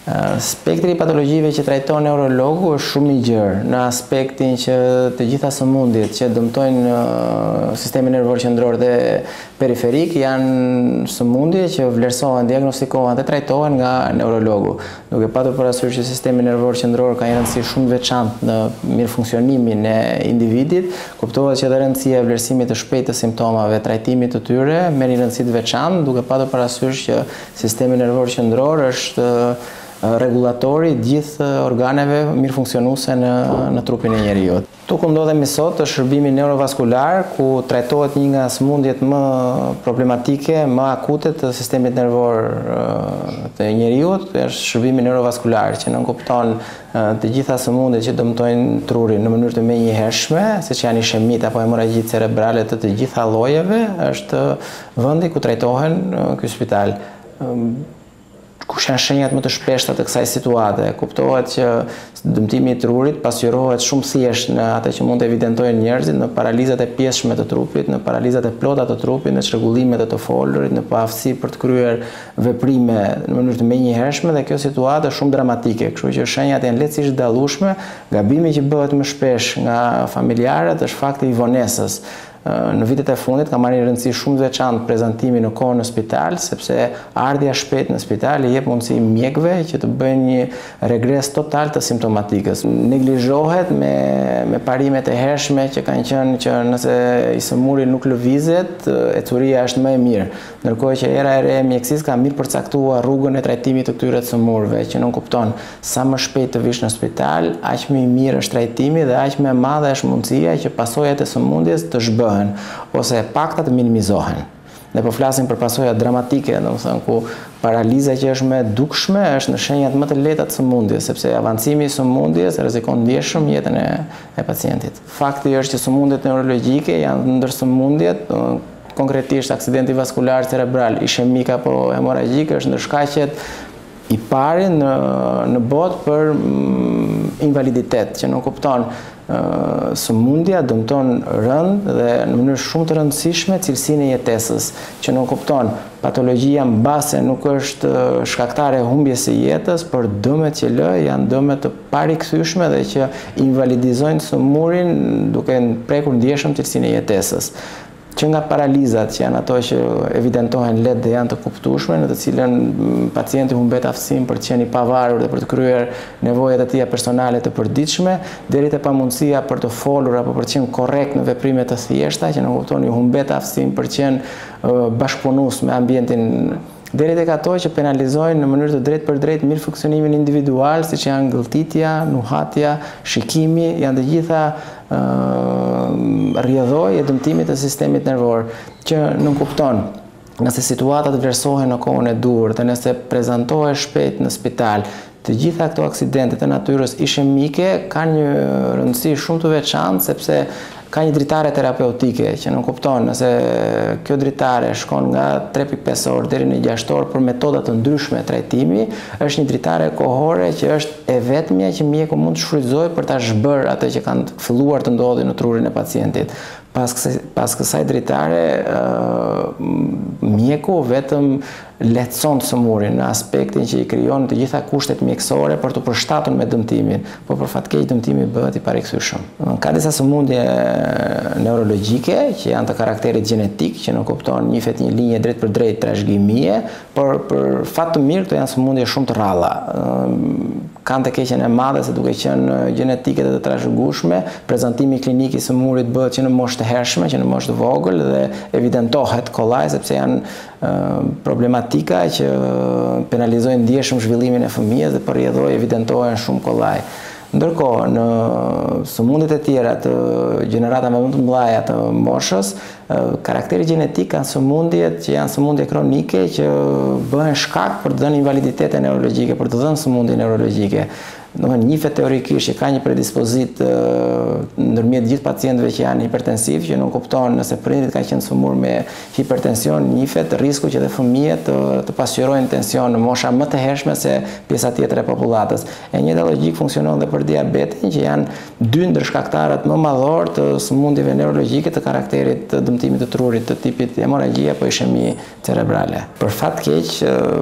Spektri i patologjive që trajton neurologu është shumë i gjerë, në aspektin që të gjitha sëmundjet që dëmtojnë sistemin nervor qendror dhe periferik janë sëmundje që vlerësohen, diagnostikohen dhe trajtohen nga neurologu. Duke patur parasysh që sistemi nervor qendror ka një rëndësi shumë veçantë në mirëfunksionimin e individit, kuptohet që edhe rëndësia e vlerësimit të shpejtë të simptomave, trajtimit të tyre merr një rëndësi të veçantë, duke patur parasysh që sistemi nervor qendror është regulatori gjithë organeve mirëfunksionuese në trupin e njeriut. Tu ku ndodhemi sot është shërbimi neurovaskular, ku trajtohet një nga sëmundjet më problematike, më akute të sistemit nervor të njeriut, është shërbimi neurovaskular, që nënkupton të gjitha sëmundjet që dëmtojnë trurin në mënyrë të menjëhershme, siç janë ishemit apo hemoragjitë cerebrale të gjitha llojeve, është vendi ku trajtohen ky spital. Kush janë shenjat më të shpeshta të kësaj situate? Kuptohet që dëmtimi i trurit pasqyrohet shumë thjesht në atë që mund të evidentojnë njerëzit, në paralizat e pjesshme të trupit, në paralizat e plota të trupit, në çrregullimet e të folurit, në paaftësi për të kryer veprime në mënyrë të menjëhershme, dhe kjo situatë është shumë dramatike, kështu që shenjat janë lehtësisht dallueshme. Gabimi që bëhet më shpesh nga familjarët është fakti i vonesës. Në vitet e fundit ka marrë një rëndësi shumë të veçantë prezantimi në kohë në spital, sepse ardhja shpejt në spital i jep mundësi mjekëve që të bëjnë një regres total të simptomatikës. Neglizhohet me parimet e hershme që kanë qenë që nëse i sëmuri nuk lëvizet, ecuria është më e mirë. Ndërkohë që era e re e mjekësisë ka mirë përcaktuar rrugën e trajtimit të këtyre sëmurëve, që nënkupton sa më shpejt të vish në spital, aq më i mirë është trajtimi dhe aq më e madhe është mundësia që pasojat e sëmundjes të zhbëhen ose e pakta të minimizohen. Ne po flasim për pasojat dramatike, domethënë ku paraliza që është më e dukshme është në shenjat më të lehta të sëmundjes, sepse avancimi i sëmundjes rrezikon ndjeshëm jetën e pacientit. Fakti është që sëmundjet neurologjike janë ndër sëmundjet, konkretisht aksidenti vaskular cerebral, ishemik apo hemorragjik është ndër shkaqet i pari në botë për invaliditet, që nuk kupton sëmundja dëmton rënd dhe në mënyrë shumë të rëndësishme cilësinë e jetesës, që nuk kupton patologjia mbase nuk është shkaktare e humbjes së jetës, por dëmet që lë janë dëme të parikthyer dhe që invalidizojnë sëmurin duke prekur ndjeshëm cilësinë e jetesës. Që nga paralizat, që janë ato që evidentohen lehtë dhe janë të kuptueshme, në të cilën pacienti humbet aftësinë për të qenë i pavarur dhe për të kryer nevojat e tija personale të përditshme, deri te pamundësia për të folur apo për të qenë korrekt në veprime të thjeshta, që në kuptoni humbet aftësinë për të qenë bashkëpunues me ambientin, deri tek ato që penalizojnë në mënyrë të drejtë për drejtë mirëfunksionimin individual, siç janë gëlltitja, nuhatja, shikimi, janë të gjitha rrjedhoj e dëmtimit të sistemit nervor, që nënkupton nëse situatat vlerësohen në kohën e duhur dhe nëse prezantohen shpejt në spital. Të gjitha këto aksidente të natyrës ishemike kanë një rëndësi shumë të veçantë, sepse ka një dritare terapeutike, që nuk kupton nëse kjo dritare shkon nga 3.5 orë deri në 6 orë për metoda të ndryshme trajtimi, është një dritare kohore që është e vetmja që mjeku mund të shfrytëzojë për ta zhbërë atë që kanë filluar të ndodhi në trurin e pacientit. Pas kësaj dritare, mjeku vetëm lehtëson sëmurin në aspektin që i krijon të gjitha kushtet mjekësore për të përshtatur me dëmtimin, por për fat keq dëmtimi bëhet i parikthyer. Ka disa sëmundje neurologjike që janë të karakterit gjenetik, që nuk kupton njihet një linje drejt për drejt trashëgimie, por për fat të mirë këto janë sëmundje shumë të rralla. Kanë të keqen e madhe se duke qenë gjenetike dhe të trashëgueshme, prezantimi klinik i sëmurit bëhet që në moshë të hershme, që në moshë të vogël dhe evidentohet kollaj, sepse janë problematika që penalizojnë ndjeshëm zhvillimin e fëmijës dhe për rrjedhoj evidentohen shumë kollaj. Ndërkohë, në sëmundjet e tjera të gjeneratave më të mëdha të moshës, karakteri gjenetik kanë sëmundjet që janë sëmundje kronike që bëhen shkak për të dhënë invaliditete neurologjike, për të dhënë sëmundje neurologjike. Njihet teorikisht që ka një predispozit ndërmjet gjithë pacientëve që janë hipertensiv, që nuk kupton nëse prindrit ka qenë sëmurë me hipertension, njihet risku që edhe fëmijët të pasqyrojnë tension në mosha më të hershme se pjesa tjetër e popullatës. E njëjta logjikë funksionon edhe për diabetin, që janë dy ndër shkaktarët më madhor të sëmundjeve neurologjike të karakterit të dëmtimit të trurit të tipit hemoragjia apo ishemi cerebrale. Për fat keq,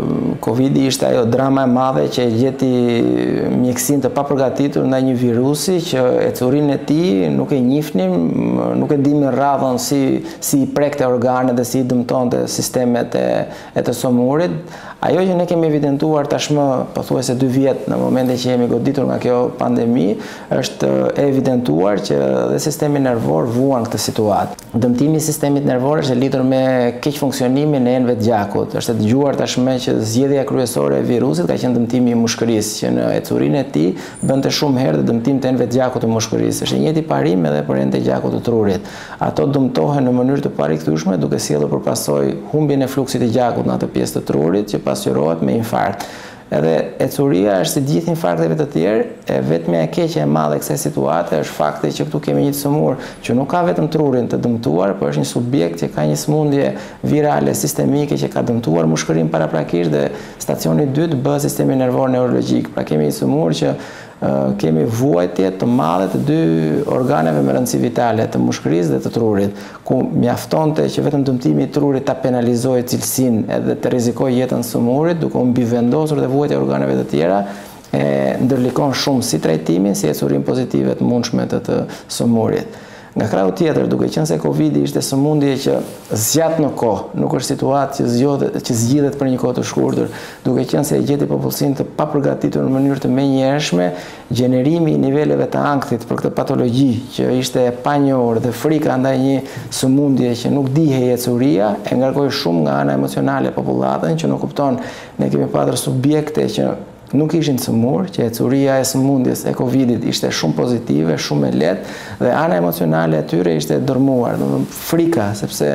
Covidi ishte ajo drama e madhe që e gjeti mjekësinë të papërgatitur ndaj një virusi që ecurinë e tij nuk e njihnim, nuk e dimë radhën si i prekte organet dhe si i dëmtonte sistemet e të somurit. Ajo që ne kemi evidentuar tashmë pothuajse 2 vjet në momentin që jemi goditur nga kjo pandemi, është evidentuar që dhe sistemi nervor vuan këtë situatë. Dëmtimi i sistemit nervor është lidhur me keq funksionimin e enëve të gjakut. Është e dëgjuar tashmë që zgjedhja kryesore e virusit ka qenë dëmtimi i mushkërisë, që në ecurinë e tij bënte shumë herë dëmtim të enëve të gjakut të mushkërisë. Është i njëjti parim edhe për enë të gjakut të trurit. Ato dëmtohen në mënyrë të parikthyer duke sjellur përpasoj humbjen e fluksit të gjakut në atë pjesë të trurit që pasqyrohet me infarkt. Edhe ecuria është si gjithë infarkteve të tjerë, e vetmja e keqe e madhe e kësaj situate është fakti që këtu kemi një sëmurë që nuk ka vetëm trurin të dëmtuar, por është një subjekt që ka një sëmundje virale sistemike që ka dëmtuar mushkërinë paraprakisht dhe stacioni i dytë bëhet sistemi nervor neurologjik. Pra kemi një sëmurë që kemi vuajtje të madhe të dy organeve me rëndësi vitale, të mushkërisë dhe të trurit, ku mjaftonte që vetëm dëmtimi i trurit ta penalizojë cilësinë edhe të rrezikojë jetën e sëmurit, duke u mbivendosur dhe vuajtja e organeve të tjera, e ndërlikon shumë si trajtimin, si ecurinë pozitive të mundshme të sëmurit. Nga krahu tjetër, duke qenë se Covidi ishte sëmundje që zgjat në kohë, nuk është situatë që zgjidhet për një kohë të shkurtër, duke qenë se e gjeti popullsinë të papërgatitur në mënyrë të menjëhershme, gjenerimi i niveleve të ankthit për këtë patologji që ishte e panjohur dhe frika ndaj një sëmundje që nuk dihej ecuria, e ngarkoi shumë nga ana emocionale popullatën që nuk kupton. Ne kemi pasur subjekte që nuk ishin sëmurë, që ecuria e sëmundjes e Covidit ishte shumë pozitive, shumë e lehtë, dhe ana emocionale e tyre ishte dërmuar, frika, sepse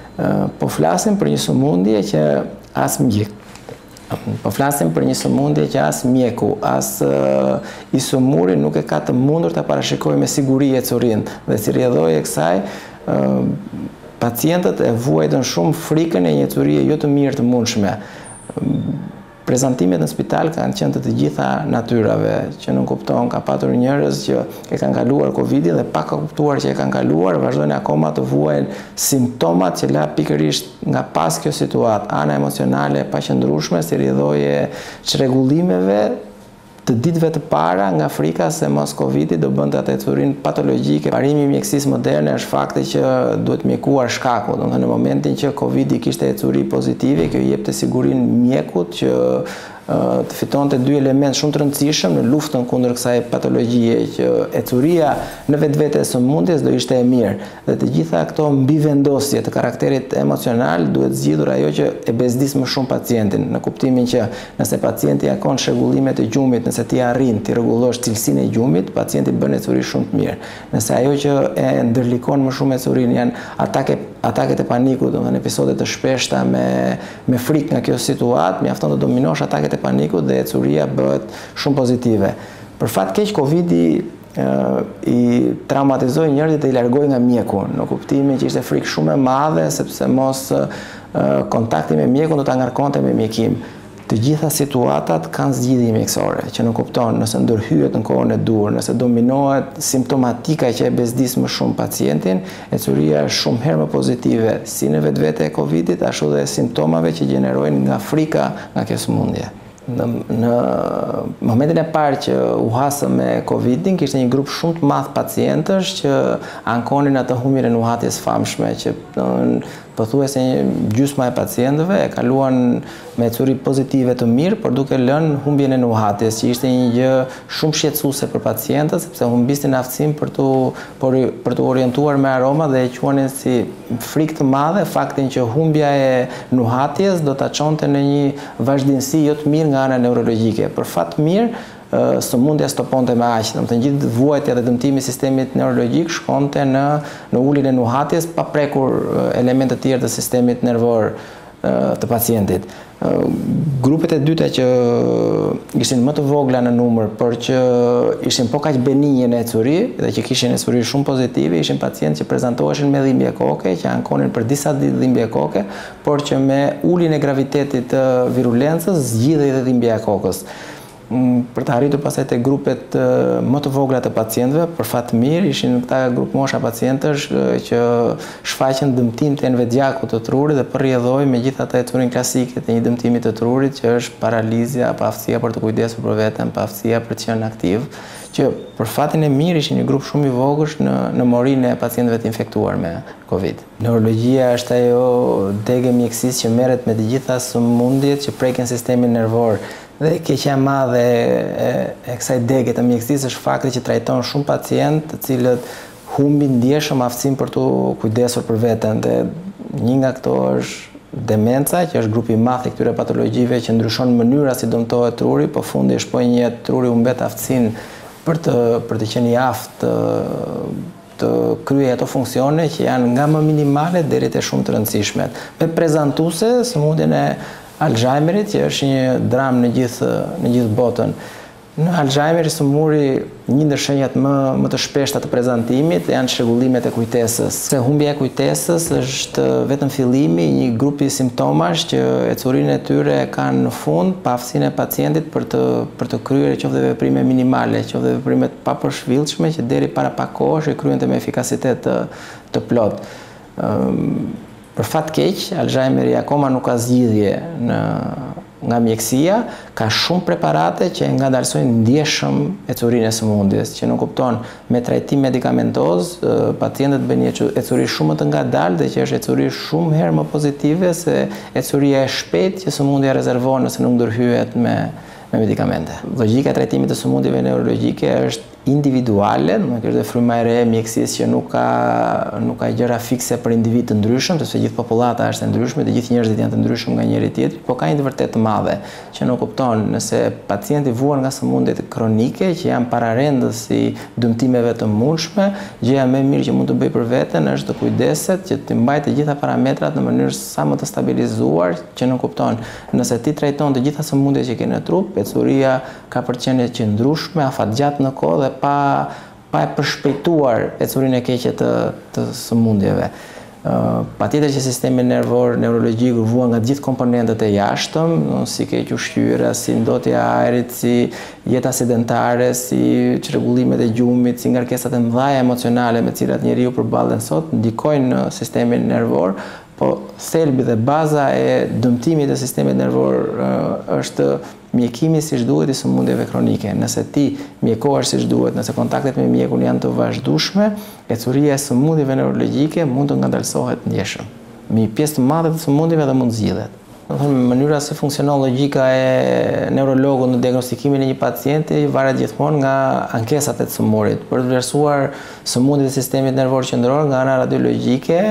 po flasim për një sëmundje që as mjeku, as i sëmuri nuk e ka të mundur të parashikojë me siguri ecurinë, dhe si rrjedhojë e kësaj, pacientët e vuajtën shumë frikën e një ecurie jo të mirë të mundshme. Prezantimet në spital kanë qenë të gjitha natyrave, që nuk kupton, ka patur njerëz që e kanë kaluar Covidin dhe pa kuptuar që e kanë kaluar, vazhdojnë akoma të vuajnë simptomat që la pikërisht nga pas kjo situatë, ana emocionale e paqëndrueshme, si rrjedhojë çrregullimeve të ditëve të para nga frika se mos Covidi do bënte atë ecurinë patologjike. Parimi i mjekësisë moderne është fakti që duhet mjekuar shkaku. Domethënë në momentin që Covidi kishte ecuri pozitive, kjo i jepte sigurinë mjekut që të fitonte dy elementë shumë të rëndësishëm në luftën kundër kësaj patologjie, që ecuria në vetvete e sëmundjes do ishte e mirë. Dhe të gjitha këto mbivendosje të karakterit emocional duhet zgjidhur ajo që e bezdis më shumë pacientin, në kuptimin që nëse pacienti ka kon shregullimet e gjumit, nëse ti arrin të rregullosh cilësinë e gjumit, pacienti bën ecuri shumë të mirë. Nëse ajo që e ndërlikon më shumë ecurinë janë ataket e panikut, domethënë episode të shpeshta me frikë nga kjo situatë, mjafton të dominosh ataket e panikut dhe ecuria bëhet shumë pozitive. Për fat keq, Covidi i traumatizoi njerëzit dhe i largoi nga mjeku, në kuptimin që ishte frikë shumë e madhe, sepse mos kontakti me mjekun do ta ngarkonte me mjekim. Të gjitha situatat kanë zgjidhje mjekësore, që nuk kupton nëse ndërhyet në kohën e dur, nëse dominohet simptomatika që e bezdis më shumë pacientin, ecuria është shumë herë më pozitive si në vetvete e Covidit, ashtu dhe simptomave që gjenerojnë nga frika nga kjo sëmundje. Në momentin e parë që u hasëm me Covidin, kishte një grup shumë të madh pacientësh që ankonin atë humbjen e nuhatjes famshme, që pothuajse gjysma e pacientëve e kaluan me ecuri pozitive të mirë, por duke lënë humbjen e nuhatjes, që ishte një gjë shumë shqetësuese për pacientët, sepse humbisnin aftësinë për të orientuar me aroma dhe e quanin si frikë të madhe faktin që humbja e nuhatjes do ta çonte në një vazhdimsi jo të mirë nga ana neurologjike. Për fat mirë, sëmundja stoponte me aq, domethënë gjithë vuajtja dhe dëmtimi i sistemit neurologjik shkonte në uljen e nuhatjes pa prekur elemente të tjerë të sistemit nervor të pacientit. Grupet e dyta që ishin më të vogla në numër, por që ishin po kaq benigje në ecuri dhe që kishin ecuri shumë pozitive, ishin pacientë që prezantoheshin me dhimbje koke, që ankonin për disa ditë dhimbje koke, por që me uljen e gravitetit të virulencës zgjidhej edhe dhimbja e kokës. Për të arritur pastaj te grupet më të vogla të pacientëve, për fat të mirë, ishin këta grup mosha pacientësh që shfaqen dëmtim të enëve gjakut të trurit dhe përrjedhoi megjithatë ecurin klasike të një dëmtimi të trurit që është paralizja, pa aftësia për të kujdesur për veten, pa aftësia për të qenë aktiv, që për fatin e mirë ishin një grup shumë i vogël në morinë e pacientëve të infektuar me Covid. Neurologjia është ajo degë mjekësisë që merret me të gjitha sëmundjet që prekin sistemin nervor. Dhe keqja e madhe e kësaj degë të mjekësisë është fakti që trajton shumë pacientë të cilët humbin ndjeshëm aftësinë për të kujdesur për veten. Dhe një nga këto është demenca, që është grupi i madh i këtyre patologjive që ndryshon mënyra si dëmtohet truri, po fundi është po një truri humbet aftësinë për të qenë i aftë të kryej ato funksione që janë nga më minimale deri te shumë të rëndësishmet. Me prezantuese sëmundjen e Alzheimerit, që është një dramë në gjithë botën. Në Alzheimer sëmuri një ndër shenjat më të shpeshta të prezantimit janë çrregullimet e kujtesës. Se humbja e kujtesës është vetëm fillimi i një grupi simptomash që ecurinë e tyre kanë në fund pa aftësinë e pacientit për të kryer qoftë veprime minimale, qoftë veprime të papërshvillshme që deri para pak kohësh kryente me efikasitet të plotë. Për fat keq, Alzheimeri akoma nuk ka zgjidhje nga mjekësia, ka shumë preparate që ngadalsojnë ndjeshëm ecurinë e sëmundjes, që nuk kupton me trajtim medikamentoz, pacientët bëjnë një ecuri shumë të ngadalë dhe që është ecuri shumë herë më pozitive se ecuria e shpejtë që sëmundja rezervohet nëse nuk ndërhyhet me medikamente. Logjika e trajtimit të sëmundjeve neurologjike është individuale, kjo është fryma e re e mjekësisë që nuk ka gjëra fikse për individ të ndryshëm, sepse gjithë popullata është e ndryshme, të gjithë njerëzit janë të ndryshëm nga njëri tjetri, por ka një të vërtetë të madhe që nuk kupton nëse pacienti vuan nga sëmundjet kronike që janë pararendës si dëmtimeve të mundshme, gjëja më e mirë që mund të bëj për veten është të kujdeset që të mbajë të gjitha parametrat në mënyrë sa më të stabilizuar, që nuk kupton nëse ti trajton të gjitha sëmundjet që ke në trup, ecuria ka për të qenë e qëndrueshme, afatgjatë në kohë dhe pa e përshpejtuar ecurinë e keqe të sëmundjeve. Patjetër që sistemi nervor neurologjik vuan nga të gjithë komponentët e jashtëm, si keq ushqyera, si ndotja e ajrit, si jeta sedentare, si çrregullimet e gjumit, si ngarkesat e mëdha emocionale me të cilat njeriu përballen sot, ndikojnë në sistemin nervor, po thelbi dhe baza e dëmtimit të sistemit nervor është mjekimi siç duhet i sëmundjeve kronike. Nëse ti mjekohesh siç duhet, nëse kontaktet me mjekun janë të vazhdueshme, ecuria e sëmundjeve neurologjike mund të ngadalsohet ndjeshëm. Mi pjesë të madhe të sëmundjeve dhe mund zgjidhet. Mënyra se funksionon logjika e neurologut në diagnostikimin e një pacienti varet gjithmonë nga ankesat e të sëmurit. Për të vlerësuar sëmundjet e sistemit nervor qendror nga ana radiologjike,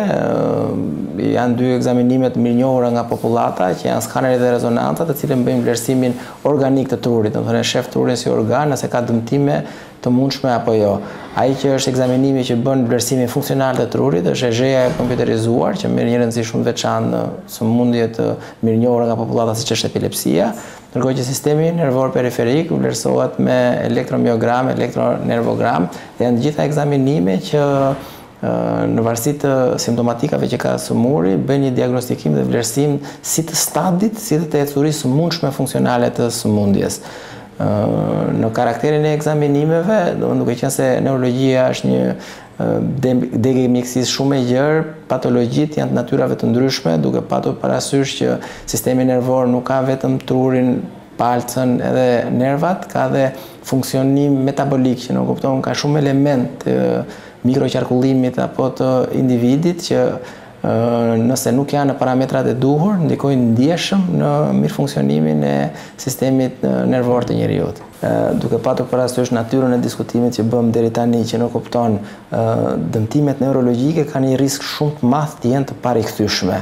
janë dy ekzaminimet mirënjohura nga popullata, që janë skaneri dhe rezonanca, të cilën bëjnë vlerësimin organik të trurit, domethënë shef trurin si organ, nëse ka dëmtime të mundshme apo jo. Ai që është ekzaminimi që bën vlerësimin funksional të trurit është EZHA e kompjuterizuar, që merr një rëndësi shumë veçantë në sëmundje të mirënjohura nga popullata siç është epilepsia, ndërkohë që sistemi nervor periferik vlerësohet me elektromiogram, elektronervogram, dhe janë të gjitha ekzaminime që në varësi të simptomatikave që ka sëmuri, bëjnë një diagnostikim dhe vlerësim si të stadit, si të ecurisë së mundshme funksionale të sëmundjes. Në karakterin e ekzaminimeve, duke qenë se neurologjia është një degë mjekësisë shumë e gjerë, patologjitë janë të natyrave të ndryshme, duke patur parasysh që sistemi nervor nuk ka vetëm trurin, palcën edhe nervat, ka dhe funksionim metabolik që nuk kupton, ka shumë element të mikroqarkullimit apo të individit që nëse nuk janë në parametrat e duhur, ndikojnë ndjeshëm në mirëfunksionimin e sistemit nervor të njeriut. Duke patur parasysh natyrën e diskutimit që bëm deri tani, që nuk kupton dëmtimet neurologjike kanë një risk shumë të madh të jenë të parikthyer.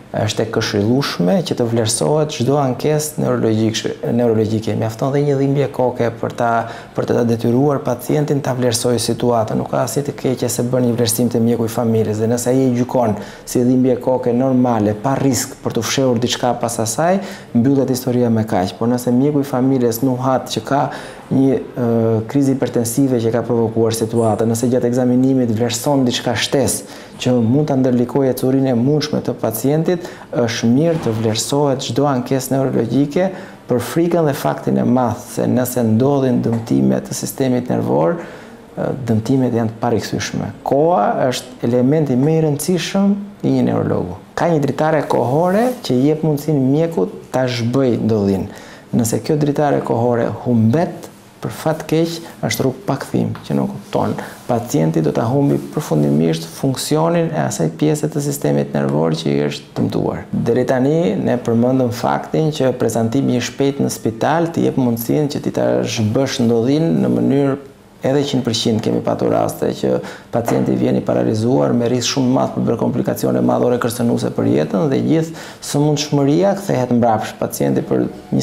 është e këshillueshme që të vlerësohet çdo ankesë neurologjike. Mjafton dhe një dhimbje koke për të detyruar pacientin ta vlerësojë situatën. Nuk ka asnjë të keqe se bën një vlerësim te mjeku i familjes dhe nëse ai e gjykon si dhimbje koke normale, pa risk për të fshehur diçka pas asaj, mbyllet historia me kaq. Por nëse mjeku i familjes nuhat që ka një krizë hipertensive që ka provokuar situatën, nëse gjatë ekzaminimit vlerëson diçka shtesë që mund ta ndërlikojë ecurinë e mundshme të pacientit, është mirë të vlerësohet çdo ankesë neurologjike për frikën dhe faktin e madh se nëse ndodhin dëmtime të sistemit nervor, dëmtimet janë të parikthyer. Koha është elementi më i rëndësishëm i një neurologu. Ka një dritare kohore që jep mundësinë mjekut ta zhbëjë ndodhin. Nëse kjo dritare kohore humbet, për fat keq është rrugë pa kthim, që nuk kupton. Pacienti do ta humbi përfundimisht funksionin e asaj pjese të sistemit nervor që i është dëmtuar. Deri tani ne përmendëm faktin që prezantimi i shpejtë në spital të jep mundësinë që ti ta zhbësh ndodhin në mënyrë edhe 100%. Kemi patur raste që pacienti vjen i paralizuar me risk shumë madh për bërë komplikacione madhore kërcënuese për jetën dhe gjithë sëmundshmëria kthehet mbrapsht. Pacienti për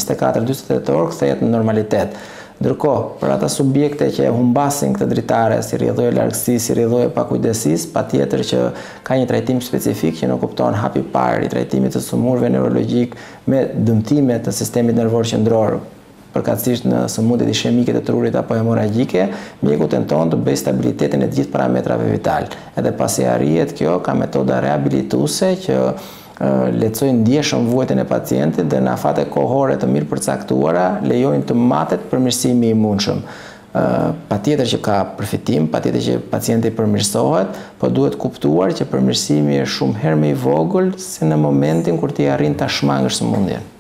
24-48 orë kthehet në normalitet. Ndërkohë, për ata subjekte që humbasin këtë dritare, si rrjedhoje largësisë, si rrjedhoje pakujdesis, patjetër që ka një trajtim specifik që nuk kupton hapi parë i trajtimit të sëmurëve neurologjik me dëmtime të sistemit nervor qendror, përkatësisht në sëmundjet ishemike të trurit apo hemoragjike, mjeku tenton të bëjë stabilitetin e të gjithë parametrave vital. Edhe pasi arrihet kjo, ka metoda rehabilituese që lehtësojnë ndjeshëm vuajtjen e pacientit dhe në afate kohore të mirë përcaktuara lejojnë të matet përmirësimi i mundshëm. Patjetër që ka përfitim, patjetër që pacienti përmirësohet, po duhet kuptuar që përmirësimi është shumë herë më i vogël se në momentin kur ti arrin ta shmangësh sëmundjen.